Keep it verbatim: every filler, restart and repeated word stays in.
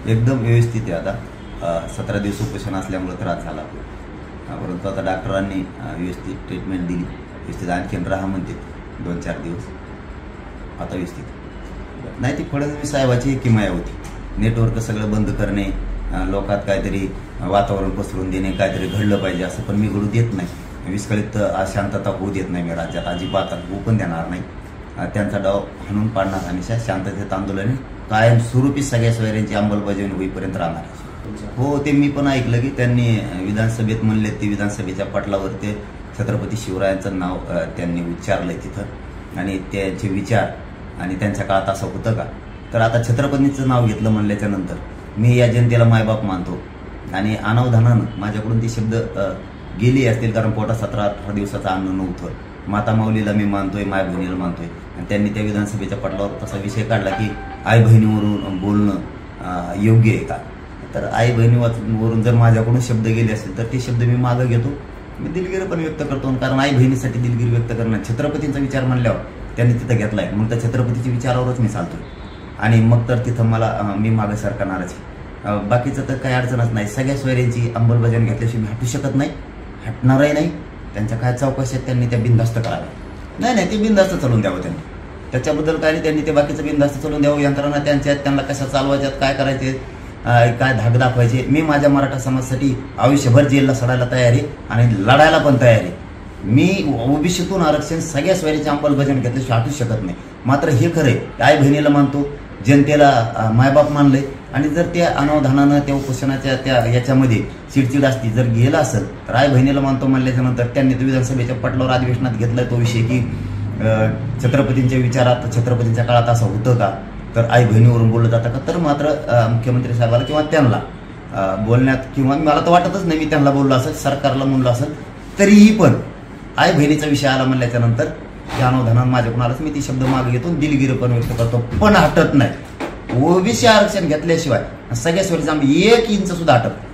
एकदम व्यवस्थित आहे आता. सतरा दिवस उपोषण असल्यामुळे त्रास झाला, परंतु आता डॉक्टरांनी व्यवस्थित ट्रीटमेंट दिली. व्यवस्थित आणखीन राहा म्हणते दोन चार दिवस, आता व्यवस्थित नाही. ती फडणवीस साहेबाची किमया होती. नेटवर्क सगळं बंद करणे, लोकात काहीतरी वातावरण पसरून देणे, काहीतरी घडलं पाहिजे असं पण मी घडू देत नाही. विस्कळीत अशांतता होऊ देत नाही मी राज्यात, अजिबात होऊ पण देणार नाही. त्यांचा डाव हाणून पाडणार आणि शांततेत आंदोलन कायमस्वरूपी सगळ्या सोयऱ्यांची अंमलबजावणी होईपर्यंत राहणार. हो, ते मी पण ऐकलं की त्यांनी विधानसभेत म्हणले, ते विधानसभेच्या पटलावर ते छत्रपती शिवरायांचं नाव त्यांनी उच्चारलंय तिथं, आणि त्यांचे विचार आणि त्यांच्या काळात असं होतं का? तर आता छत्रपतींचं नाव घेतलं म्हणल्याच्या नंतर मी या जनतेला मायबाप मानतो आणि अनावधानानं माझ्याकडून ते शब्द गेले असतील, कारण पोटा सतरा अठरा दिवसाचं अन्न नव्हतं. माता माऊलीला मी मानतोय, माय बहिणीला मानतोय, आणि त्यांनी त्या विधानसभेच्या पटलावर तसा विषय काढला की आई बहिणीवरून बोलणं योग्य आहे का? तर आई बहिणीवरून जर माझ्याकडून शब्द गेले असतील तर ते शब्द मी मागं घेतो. मी दिलगिरी पण व्यक्त करतो, कारण आई बहिणीसाठी दिलगिरी व्यक्त करणं, छत्रपतींचा विचार म्हणल्यावर त्यांनी तिथं घेतलाय, मग त्या छत्रपतीच्या विचारावरच मी चालतोय, आणि मग तर तिथं मला मी मागे सरकारणारच. बाकीचं तर काही अडचणच नाही. सगळ्या सोयऱ्यांची अंमलबजावणी घेतल्याशिवाय मी हटू शकत नाही, हटणारही नाही. त्यांच्या काय चौकशी आहेत त्यांनी त्या बिनधास्त कराव्या. नाही नाही ते बिनधास्त चालून द्यावं त्यांनी, त्याच्याबद्दल काय नाही. त्यांनी ते बाकीचं बिनधास्त चालून द्यावं. यंत्रणा त्यांच्या आहेत, त्यांना कशा चालवायच्यात, काय करायचे, काय धाक दाखवायचे. मी माझ्या मराठा समाजासाठी आयुष्यभर जेलला सडायला तयार आहे आणि लढायला पण तयार आहे. मी ओबीसीतून आरक्षण सगळ्या सोयरीची अंमलबजावणी घेतल्याशिवाय हटू शकत नाही. मात्र हे खरंय, आई बहिणीला मानतो, जनतेला मायबाप मानलंय, आणि जर त्या अनावधानानं त्या उपोषणाच्या त्या याच्यामध्ये चिडचिड असती जर गेला असेल तर आई बहिणीला मानतो म्हणल्याच्या नंतर त्यांनी तो विधानसभेच्या पटलावर अधिवेशनात घेतलाय तो विषय की छत्रपतींच्या विचारात, छत्रपतींच्या काळात असं होतं का, तर आई बहिणीवरून बोललं जातं का? तर मात्र मुख्यमंत्री साहेबाला किंवा त्यांना बोलण्यात, किंवा मला तर वाटतच नाही मी त्यांना बोललो असेल, सरकारला म्हणलं असेल, तरीही पण आई बहिणीचा विषय आला म्हणल्याच्या नंतर त्या अनावधानानं माझ्याकडून आलाच मी ती शब्द मागे घेतो, दिलगिरी पण व्यक्त करतो, पण हटत नाही. ओबीसी आरक्षण घेतल्याशिवाय सगळ्या सोयीचं आम्ही एक इंच सुद्धा हटत